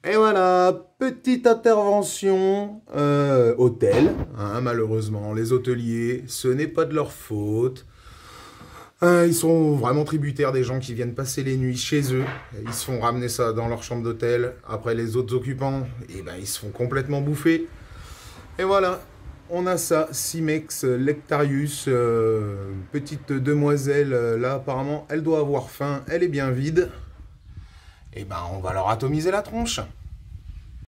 Et voilà, petite intervention hôtel, hein, malheureusement, les hôteliers, ce n'est pas de leur faute. Ils sont vraiment tributaires des gens qui viennent passer les nuits chez eux. Ils se font ramener ça dans leur chambre d'hôtel. Après, les autres occupants, eh ben, ils se font complètement bouffer. Et voilà, on a ça, Simex Lectarius, petite demoiselle, là apparemment, elle doit avoir faim, elle est bien vide. Et ben, on va leur atomiser la tronche.